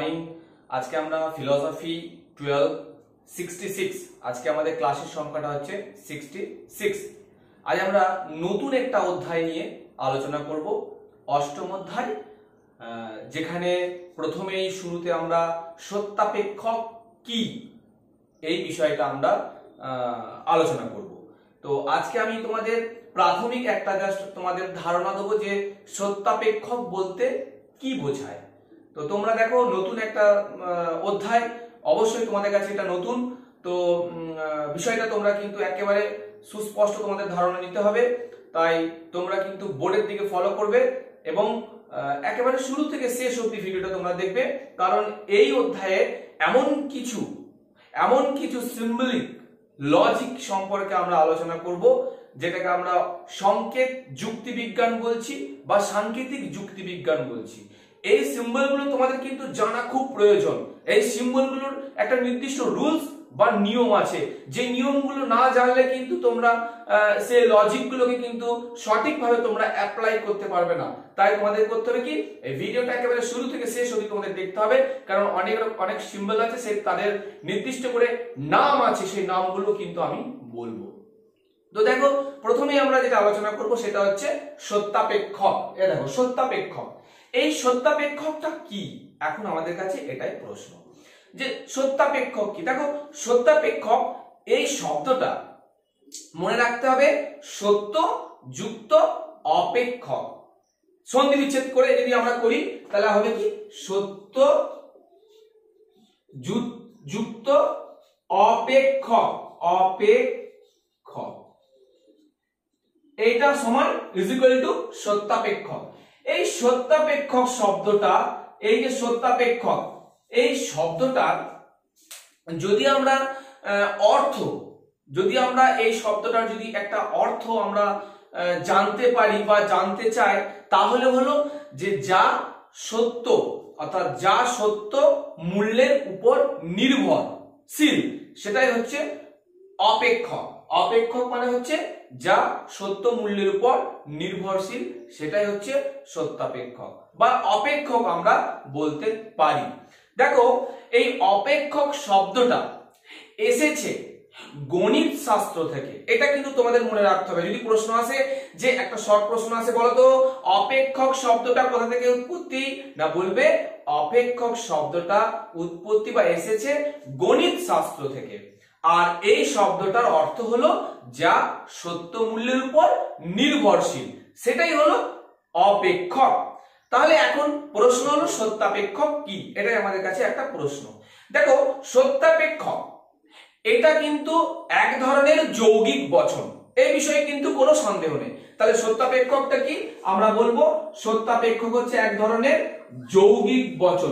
Morning. আজকে আমরা philosophy 12 66 আজকে আমাদের ক্লাসের সংখ্যাটা হচ্ছে 66। আজ আমরা নতুন একটা অধ্যায় নিয়ে আলোচনা করব, অষ্টম অধ্যায়, যেখানে প্রথমেই শুরুতে আমরা সত্যাপেক্ষক কি এই বিষয়টা আমরা আলোচনা করব। তো আজকে আমি তোমাদের প্রাথমিক একটা জাস্ট তোমাদের ধারণা দেবো যে সত্যাপেক্ষক বলতে কি বোঝায়। তো তোমরা দেখো নতুন একটা অধ্যায়, অবশ্যই তোমাদের কাছে এটা নতুন, তো বিষয়টা তোমরা কিন্তু একেবারে সুস্পষ্ট তোমাদের ধারণা নিতে হবে। তাই তোমরা কিন্তু বোর্ডের দিকে ফলো করবে এবং একেবারে শুরু থেকে শেষ অবধি ভিডিওটা তোমরা দেখবে, কারণ এই অধ্যায়ে এমন কিছু সিম্বলিক লজিক সম্পর্কে আমরা আলোচনা করব, যেটাকে আমরা সংকেত যুক্তিবিজ্ঞান বলছি বা সাংকেতিক যুক্তিবিজ্ঞান বলছি। এই সিম্বলগুলো তোমাদের কিন্তু জানা খুব প্রয়োজন। এই সিম্বলগুলোর একটা নির্দিষ্ট রুলস বা নিয়ম আছে, যে নিয়মগুলো না জানলে কিন্তু তোমরা সেই লজিকগুলোকে কিন্তু সঠিকভাবে তোমরা অ্যাপ্লাই করতে পারবে না। তাই তোমাদের করতে হবে কি, এই ভিডিওটা একেবারে শুরু থেকে শেষ অবধি তোমাদের দেখতে হবে, কারণ অনেক সিম্বল আছে, সেই তাদের নির্দিষ্ট করে নাম আছে, সেই নামগুলো কিন্তু আমি বলবো। তো দেখো প্রথমেই আমরা যেটা আলোচনা করব সেটা হচ্ছে সত্যাপেক্ষক। দেখো সত্যাপেক্ষক, এই সত্যাপেক্ষকটা কি, এখন আমাদের কাছে এটাই প্রশ্ন যে সত্যাপেক্ষক কি। দেখো সত্যাপেক্ষক এই শব্দটা মনে রাখতে হবে, সত্য যুক্ত অপেক্ষক, সন্ধি বিচ্ছেদ করে যদি আমরা করি তাহলে হবে কি, সত্য যুক্ত অপেক্ষক, এইটা সমান ইজ ইকুয়াল টু সত্যাপেক্ষক। এই সত্যাপেক্ষক শব্দটা, এই যে সত্যাপেক্ষক এই শব্দটা যদি আমরা এই শব্দটার যদি একটা অর্থ আমরা জানতে পারি বা জানতে চাই, তাহলে হলো যে যা সত্য, অর্থাৎ যা সত্য মূল্যের উপর নির্ভরশীল, সেটাই হচ্ছে অপেক্ষক। অপেক্ষক মানে হচ্ছে যা সত্য মূল্যের উপর নির্ভরশীল, সেটাই হচ্ছে সত্যাপেক্ষক বা অপেক্ষক আমরা বলতে পারি। দেখো এই অপেক্ষক শব্দটা এসেছে গণিত শাস্ত্র থেকে, এটা কিন্তু তোমাদের মনে রাখতে হবে। যদি প্রশ্ন আসে, যে একটা শর্ট প্রশ্ন আসে, বলতো অপেক্ষক শব্দটা কোথা থেকে উৎপত্তি, না বলবে অপেক্ষক শব্দটা উৎপত্তি বা এসেছে গণিত শাস্ত্র থেকে। আর এই শব্দটার অর্থ হলো যা সত্য মূল্যের উপর নির্ভরশীল, সেটাই হলো অপেক্ষক। তাহলে এখন প্রশ্ন হলো সত্যাপেক্ষক কি, এটাই আমাদের কাছে একটা প্রশ্ন। দেখো সত্যাপেক্ষক এটা কিন্তু এক ধরনের যৌগিক বচন, এই বিষয়ে কিন্তু কোনো সন্দেহ নেই। তাহলে সত্যাপেক্ষকটা কি, আমরা বলবো সত্যাপেক্ষক হচ্ছে এক ধরনের যৌগিক বচন,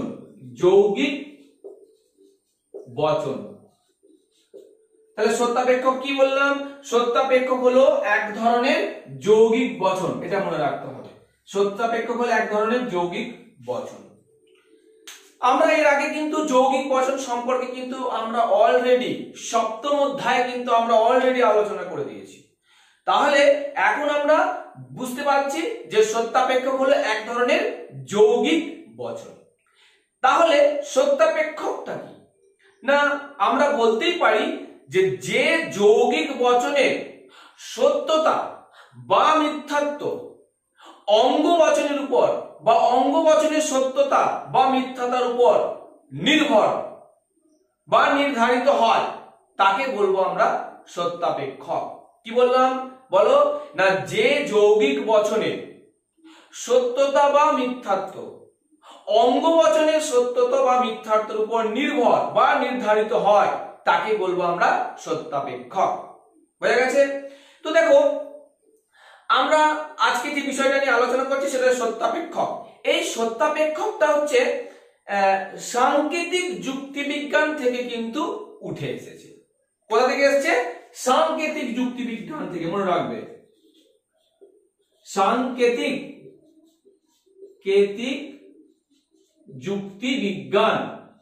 তাহলে সত্যাপেক্ষক কি বললাম, সত্যাপেক্ষক হলো এক ধরনের যৌগিক বচন, এটা মনে রাখতে হবে। সত্যাপেক্ষক হলো এক ধরনের যৌগিক বচন। আমরা এর আগে কিন্তু যৌগিক বচন সম্পর্কে কিন্তু আমরা অলরেডি সপ্তম অধ্যায়ে কিন্তু আমরা অলরেডি আলোচনা করে দিয়েছি। তাহলে এখন আমরা বুঝতে পারছি যে সত্যাপেক্ষক হলো এক ধরনের যৌগিক বচন। তাহলে সত্যাপেক্ষকটা কি, না আমরা বলতেই পারি যে যৌগিক বচনের সত্যতা বা মিথ্যাত্ব অঙ্গ বচনের উপর বা অঙ্গ বচনের সত্যতা বা মিথ্যাতার উপর নির্ভর বা নির্ধারিত হয়, তাকে বলবো আমরা সত্যাপেক্ষক। কি বললাম বলো, না যে যৌগিক বচনের সত্যতা বা মিথ্যাত্ব অঙ্গ বচনের সত্যতা বা মিথ্যাত্বের উপর নির্ভর বা নির্ধারিত হয়, তাকে বলবো আমরা সত্যাপেক্ষক। বোঝা গেছে? তো দেখো আমরা আজকে যে বিষয়টা নিয়ে আলোচনা করছি সেটা সত্যাপেক্ষক। এই সত্যাপেক্ষকটা হচ্ছে সাংকেতিক যুক্তিবিজ্ঞান থেকে কিন্তু উঠে এসেছে। কোথা থেকে এসেছে? সাংকেতিক যুক্তিবিজ্ঞান থেকে, মনে রাখবে সাংকেতিক যুক্তিবিজ্ঞান।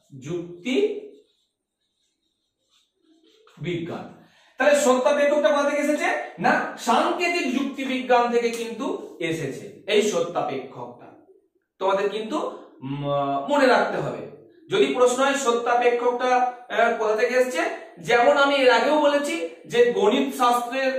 তাহলে সত্যাপেক্ষকটা কোথা থেকে এসেছে, না সাংকেতিক যুক্তিবিজ্ঞান থেকে কিন্তু এসেছে এই সত্যাপেক্ষকটা, তোমাদের কিন্তু মনে রাখতে হবে। যদি প্রশ্ন হয় সত্যাপেক্ষকটা কোথা থেকে এসেছে, যেমন আমি এর আগেও বলেছি যে গণিত শাস্ত্রের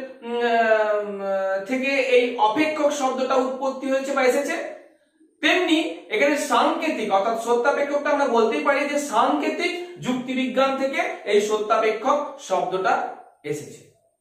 থেকে এই অপেক্ষক শব্দটা উৎপত্তি হয়েছে বা এসেছে, তেমনি এখানে সাংকেতিক অর্থাৎ সত্যাপেক্ষকটা আমরা বলতেই পারি যে সাংকেতিক যুক্তিবিজ্ঞান থেকে এই সত্যাপেক্ষক শব্দটা এসেছে।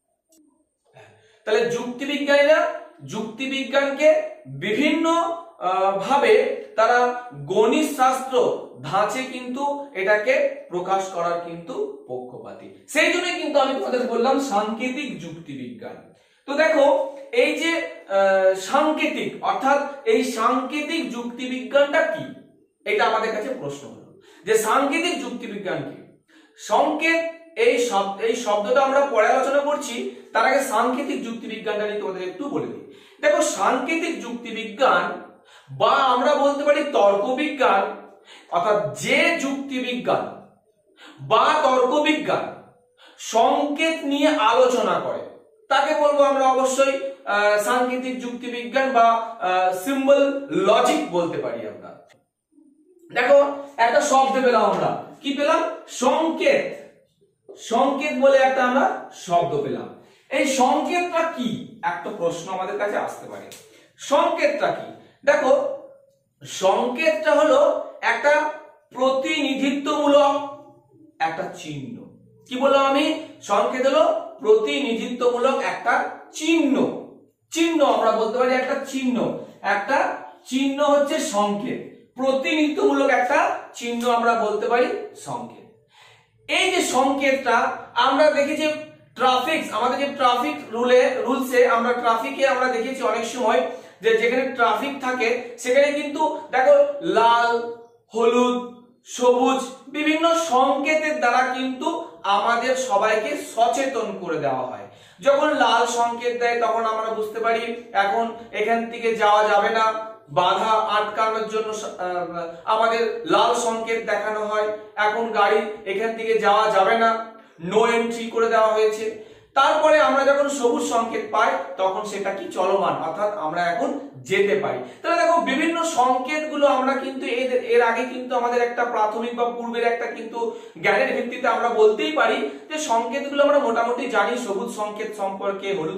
তাহলে যুক্তিবিজ্ঞানীরা যুক্তিবিজ্ঞানকে বিভিন্ন ভাবে তারা গণিত শাস্ত্র ধাঁচে কিন্তু এটাকে প্রকাশ করার কিন্তু পক্ষপাতী, সেই জন্য কিন্তু আমি তোমাদের বললাম সাংকেতিক যুক্তিবিজ্ঞান। তো দেখো এই যে সাংকেতিক অর্থাৎ এই সাংকেতিক যুক্তিবিজ্ঞানটা কি, এটা আমাদের কাছে প্রশ্ন হলো যে সাংকেতিক যুক্তিবিজ্ঞান কি। সংকেত এই শব্দটা আমরা পরে আলোচনা করছি, তার আগে সাংকেতিক যুক্তিবিজ্ঞানটা নিয়ে তোমাদের একটু বলে দিই। দেখো সাংকেতিক যুক্তিবিজ্ঞান বা আমরা বলতে পারি তর্কবিজ্ঞান, অর্থাৎ যে যুক্তিবিজ্ঞান বা তর্কবিজ্ঞান সংকেত নিয়ে আলোচনা করে তাকে বলবো আমরা অবশ্যই সাংকেতিক যুক্তিবিজ্ঞান বা সিম্বল লজিক বলতে পারি আমরা। দেখো একটা শব্দ পেলাম, আমরা কি পেলাম? সংকেত। সংকেত বলে একটা আমরা শব্দ পেলাম। এই সংকেতটা কি, একটা প্রশ্ন আমাদের কাছে আসতে পারে, সংকেতটা কি? দেখো সংকেতটা হলো একটা প্রতিনিধিত্বমূলক একটা চিহ্ন। কি বললাম আমি? সংকেত হলো প্রতিনিধিত্বমূলক একটা চিহ্ন। চিহ্ন আমরা বলতে পারি একটা চিহ্ন, একটা চিহ্ন হচ্ছে সংকেত। প্রতিনিধিত্বমূলক একটা চিহ্ন আমরা বলতে পারি সংকেত। এই যে সংকেতটা আমরা দেখেছি ট্রাফিক, আমাদের যে ট্রাফিক রুলসে আমরা ট্রাফিকে আমরা দেখেছি অনেক সময় যে যেখানে ট্রাফিক থাকে সেখানে কিন্তু দেখো লাল, হলুদ, সবুজ বিভিন্ন সংকেতের দ্বারা কিন্তু আমাদের সবাইকে সচেতন করে দেওয়া হয়। যখন লাল সংকেত দেয় তখন আমরা বুঝতে পারি এখন এখান থেকে যাওয়া যাবে না, বাধা আটকানোর জন্য আমাদের লাল সংকেত দেখানো হয়, এখন গাড়ি এখান থেকে যাওয়া যাবে না, নো এন্ট্রি করে দেওয়া হয়েছে। তারপরে আমরা যখন সবুজ সংকেত পাই তখন সেটা কি চলমান, অর্থাৎ আমরা এখন যেতে পারি। তাহলে দেখো বিভিন্ন সংকেতগুলো আমরা কিন্তু এর আগে কিন্তু আমাদের একটা প্রাথমিক বা পূর্বের একটা কিন্তু জ্ঞানের ভিত্তিতে আমরা বলতেই পারি যে সংকেতগুলো আমরা মোটামুটি জানি, সবুজ সংকেত সম্পর্কে, হলুদ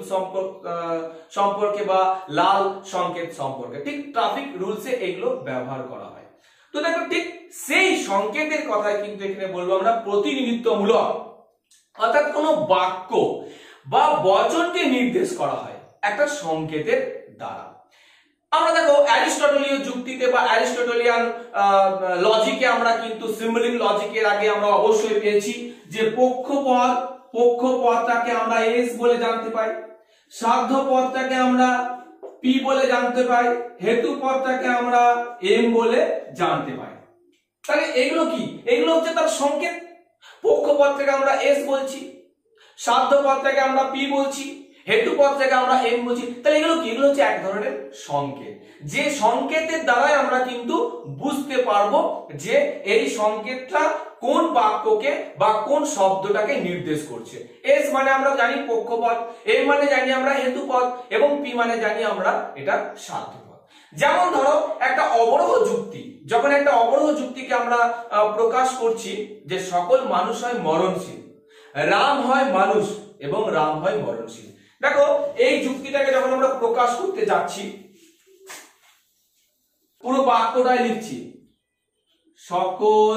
সম্পর্কে বা লাল সংকেত সম্পর্কে। ঠিক ট্রাফিক রুলসে এগুলো ব্যবহার করা হয়। তো দেখো ঠিক সেই সংকেতের কথাই কিন্তু এখানে বলবো আমরা প্রতিনিধিত্বমূলক, অর্থাৎ কোনো বাক্য বা বচনকে নির্দেশ করা হয় একটা সংকেতের দ্বারা। আমরা দেখো অ্যারিস্টটলীয় যুক্তিতে বা অ্যারিস্টটলিয়ান লজিকে আমরা কিন্তু সিম্বলিক লজিকের আগে আমরা অবশ্যই পেয়েছি যে পক্ষপদটাকে আমরা এস বলে জানতে পাই, সাধ্য পদটাকে আমরা পি বলে জানতে পাই, হেতু পদটাকে আমরা এম বলে জানতে পাই। তাহলে এগুলো কি? এগুলো হচ্ছে তার সংকেত। পক্ষপদটাকে আমরা এস বলছি, সাধ্য পদটাকে আমরা পি বলছি, হেতু পদটাকে আমরা এম বলছি। তাহলে এগুলো কি? এগুলো হচ্ছে এক ধরনের সংকেত, যে সংকেতের দ্বারাই আমরা কিন্তু বুঝতে পারবো যে এই সংকেতটা কোন বাক্যকে বা কোন শব্দটাকে নির্দেশ করছে। এস মানে আমরা জানি পক্ষপদ, এম মানে জানি আমরা হেতুপদ এবং পি মানে জানি আমরা এটা সাধ্যপদ। যেমন ধরো একটা অবরোহ যুক্তি, যখন একটা অবরোহ যুক্তিকে আমরা প্রকাশ করছি যে সকল মানুষ হয় মরণশীল, রাম হয় মানুষ এবং রাম হয় মরণশীল। দেখো এই যুক্তিটাকে যখন আমরা প্রকাশ করতে যাচ্ছি পুরো বাক্যটাই লিখছি, সকল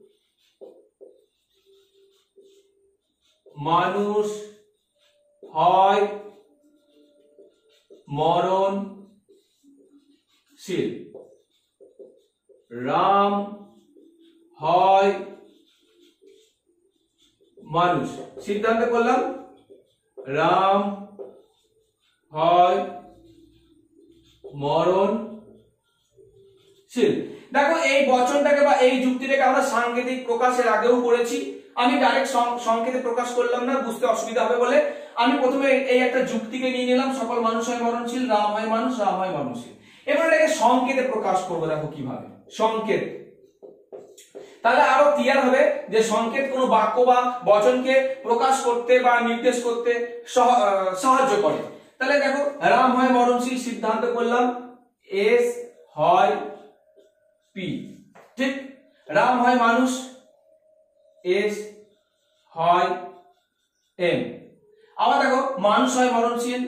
মানুষ হয় মরণশীল, রাম হয় মানুষ। সিদ্ধান্ত করলাম রাম হয় মরণশীল। দেখো এই বচনটাকে বা এই যুক্তিটাকে আমরা সাংকেতিক প্রকাশের আগেও করেছি, আমি ডাইরেক্ট সংকেতে প্রকাশ করলাম না, বুঝতে অসুবিধা হবে বলে আমি প্রথমে এই একটা যুক্তিকে নিয়ে নিলাম, সকল মানুষ হয় মরণশীল, রাম হয় মানুষ, রাম হয় মরণশীল। এবার এটাকে সংকেতে প্রকাশ করবো, দেখো কিভাবে সংকেত। তাহলে আরো ক্লিয়ার হবে যে সংকেত কোনো বাক্য বা বচনকে প্রকাশ করতে বা নির্দেশ করতে সাহায্য করে। তাহলে দেখো রাম হয় মরণশীল, সিদ্ধান্ত করলাম এস হয় পি, ঠিক। রাম হয় মানুষ, এস হয় এম। আবার দেখো মানুষ হয় মরণশীল,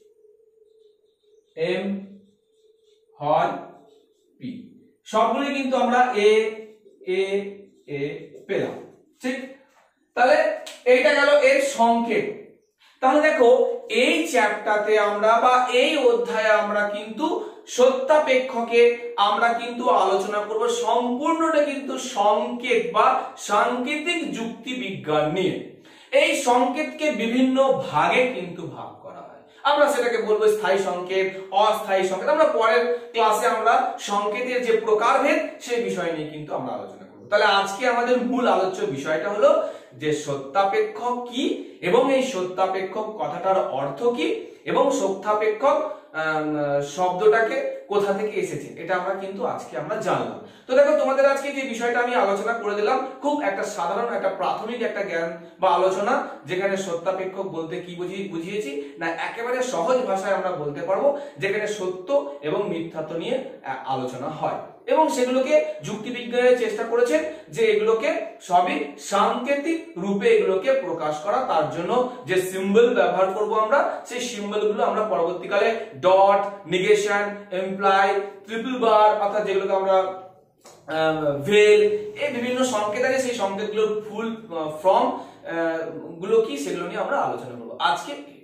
এম হয় পি। সবগুলোই কিন্তু আমরা এ এ এ পেলাম, ঠিক? তাহলে এইটা গেল এর সংকেত। তাহলে দেখো এই চ্যাপ্টারতে আমরা বা এই অধ্যায়ে আমরা কিন্তু সত্যাপেক্ষকে আমরা কিন্তু আলোচনা করব সম্পূর্ণটা কিন্তু সংকেত বা সাংকেতিক যুক্তি বিজ্ঞান নিয়ে। এই সংকেতকে বিভিন্ন ভাগে কিন্তু ভাগ করা হয়, আমরা সেটাকে বলবো স্থায়ী সংকেত, অস্থায়ী সংকেত। আমরা পরের ক্লাসে আমরা সংকেতের যে প্রকারভেদ সেই বিষয় নিয়ে কিন্তু আমরা আলোচনা করব। তাহলে আজকে আমাদের মূল আলোচ্য বিষয়টা হলো যে সত্যাপেক্ষক কি এবং এই সত্যাপেক্ষক কথাটার অর্থ কি এবং সত্যাপেক্ষক শব্দটাকে কোথা থেকে এসেছে এটা আমরা কিন্তু আজকে আমরা জানলাম। তো দেখো তোমাদের আজকে যে বিষয়টা আমি আলোচনা করে দিলাম খুব একটা সাধারণ একটা প্রাথমিক একটা জ্ঞান বা আলোচনা, যেখানে সত্যাপেক্ষক বলতে কি বুঝিয়েছি না একেবারে সহজ ভাষায় আমরা বলতে পারবো, যেখানে সত্য এবং মিথ্যাত্ব নিয়ে আলোচনা হয় এবং সেগুলোকে যুক্তিবিজ্ঞানের চেষ্টা করেছেন যে এগুলোকে সবই সাংকেতিক রূপে এগুলোকে প্রকাশ করা। তার জন্য যে সিম্বল ব্যবহার করব আমরা সেই সিম্বলগুলো আমরা পরবর্তীকালে dot, negation, imply, triple bar অর্থাৎ যেগুলোকে আমরা ভেল, এই বিভিন্ন সংকেত আছে সেই সংকেতগুলোর ফুল ফর্ম গুলো কি সেগুলো নিয়ে আমরা আলোচনা করব আজকে।